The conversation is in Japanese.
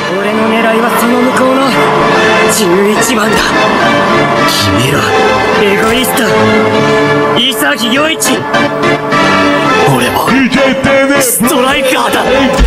俺の狙いはその向こうの11番だ。決めろ、エゴイスト潔陽一。俺はストライカーだ。